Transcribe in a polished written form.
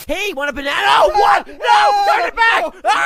Hey, want a banana? Oh, what? No! Turn it back! Ah!